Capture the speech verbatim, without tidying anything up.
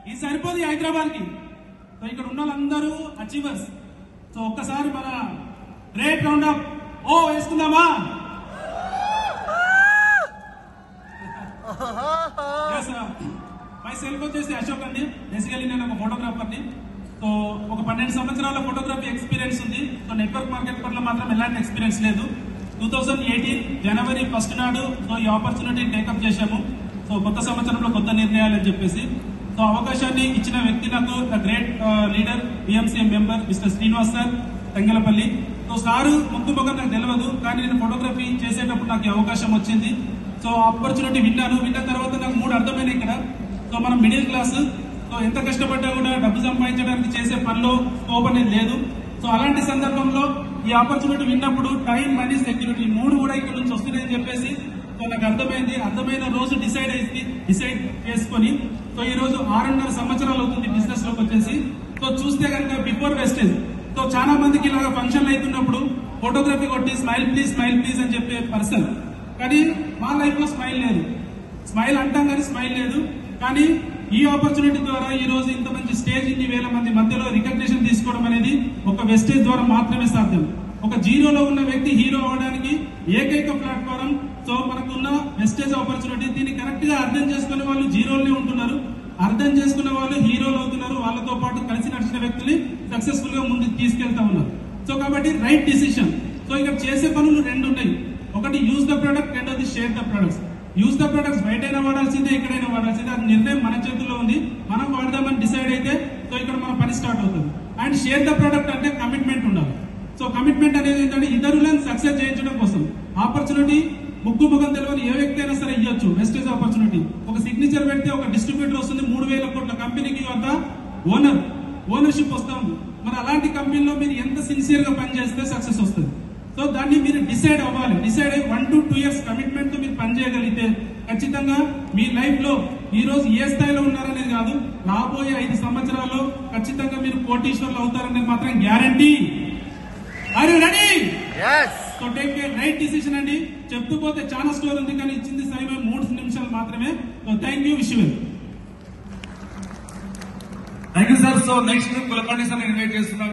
ఇది సరిపోదు హైదరాబాద్ కి. సో ఇక్కడ ఉన్న వాళ్ళందరూ అచీవర్స్. సో ఒక్కసారి మన గ్రేట్ రౌండ్ అప్ ఓ వేసుకుందామా? మై సెల్ఫ్ వచ్చేసి అశోక్ అండి. బేసికలీ నేను ఒక ఫోటోగ్రాఫర్ని. సో ఒక పన్నెండు సంవత్సరాల ఫోటోగ్రఫీ ఎక్స్పీరియన్స్ ఉంది. సో నెట్వర్క్ మార్కెట్ పట్ల మాత్రం ఎలాంటి ఎక్స్పీరియన్స్ లేదు. Two thousand eighteen January first నాడు సో ఈ ఆపర్చునిటీ టేకప్ చేశాము. సో కొత్త సంవత్సరంలో కొత్త నిర్ణయాలు అని చెప్పేసి సో అవకాశాన్ని ఇచ్చిన వ్యక్తి నాకు the great leader BMC member mister Srinivas sir Thangalapalli. So sir ముందు మొక్క నాకు తెలియదు, కానీ నేను ఫోటోగ్రఫీ చేసేటప్పుడు నాకు ఈ అవకాశం వచ్చింది. సో ఆపర్చునిటీ విన్నాను. విన్న తర్వాత నాకు మూడు అర్థమైనాయి ఇక్కడ. సో మనం మిడిల్ క్లాస్, సో ఎంత కష్టపడ్డా కూడా డబ్బు సంపాదించడానికి చేసే పనిలో స్కోప్ అనేది లేదు. సో అలాంటి సందర్భంలో ఈ ఆపర్చునిటీ విన్నప్పుడు టైం, మనీ, సెక్యూరిటీ మూడు కూడా ఇక్కడ నుంచి వస్తున్నాయని చెప్పేసి సో నాకు అర్థమైంది. అర్థమైన రోజు డిసైడ్ అయింది డిసైడ్ చేసుకొని సో ఈ రోజు ఆరున్నర సంవత్సరాలు అవుతుంది బిజినెస్ లోకి వచ్చేసి. సో చూస్తే కనుక బిఫోర్ వెస్టేజ్ సో చాలా మందికి ఇలాగ ఫంక్షన్లు అవుతున్నప్పుడు ఫోటోగ్రఫీ కొట్టి స్మైల్ ప్లీజ్ స్మైల్ ప్లీజ్ అని చెప్పే పర్సన్, కానీ మా లైఫ్ లో స్మైల్ లేదు. స్మైల్ అంటాం కానీ స్మైల్ లేదు. కానీ ఈ ఆపర్చునిటీ ద్వారా ఈ రోజు ఇంత మంచి స్టేజ్, ఇన్ని వేల మంది మధ్యలో రికగ్నిషన్ తీసుకోవడం అనేది ఒక వెస్టేజ్ ద్వారా మాత్రమే సాధ్యం. ఒక జీరోలో ఉన్న వ్యక్తి హీరో అవడానికి ఏకైక ప్లాట్ఫారం సో మనకున్న వెస్టేజ్ ఆపర్చునిటీ. దీన్ని కరెక్ట్ గా అర్థం చేసుకునే వాళ్ళు జీరోలనే ఉంటున్నారు, అర్థం చేసుకునే వాళ్ళు హీరోలు అవుతున్నారు. వాళ్ళతో పాటు కలిసి నడిచిన వ్యక్తుల్ని సక్సెస్ఫుల్ గా ముందుకు తీసుకెళ్తా ఉన్నారు. సో కాబట్టి రైట్ డిసిషన్. సో ఇక్కడ చేసే పనులు రెండు ఉన్నాయి. ఒకటి యూజ్ ద ప్రొడక్ట్, రెండోది share the products. Use the products బయటైనా వాడాల్సిందే, ఎక్కడైనా వాడాల్సిందే. అది నిర్ణయం మన చేతుల్లో ఉంది. మనం వాడదామని డిసైడ్ అయితే సో ఇక్కడ మన పని స్టార్ట్ అవుతుంది. అండ్ షేర్ ద ప్రొడక్ట్ అంటే కమిట్మెంట్ ఉండాలి. సో కమిట్మెంట్ అనేది ఏంటంటే ఇతరులను సక్సెస్ చేయించడం కోసం. ఆపర్చునిటీ ముగ్గు ముఖం తెలియని ఏ వ్యక్తి అయినా సరే ఇవ్వచ్చు. వెస్టేజ్ ఆపర్చునిటీ ఒక సిగ్నేచర్ పెడితే ఒక డిస్ట్రిబ్యూటర్ వస్తుంది, మూడు వేల కోట్ల కంపెనీకి అంత ఓనర్ ఓనర్షిప్ వస్తుంది. మరి అలాంటి కంపెనీలో మీరు ఎంత సిన్సియర్ గా పనిచేస్తే సక్సెస్ వస్తుంది. సో దాన్ని మీరు డిసైడ్ అవ్వాలి. డిసైడ్ అయ్యి one to two years commitment తో మీరు పనిచేయగలిగితే ఖచ్చితంగా మీ లైఫ్ లో ఈ రోజు ఏ స్థాయిలో ఉన్నారనేది కాదు, రాబోయే ఐదు సంవత్సరాల్లో ఖచ్చితంగా మీరు కోటీశ్వర్లు అవుతారనేది మాత్రం guarantee. Are you ready? So take a right decision అండి. చెప్తూ పోతే చాలా స్టోర్ ఉంది, కానీ ఇచ్చింది సమయం మూడు నిమిషాలు మాత్రమే. So thank you. Wish you well. Thank you sir. So next కులపండి సార్ ఇన్వైట్ చేస్తున్నాం.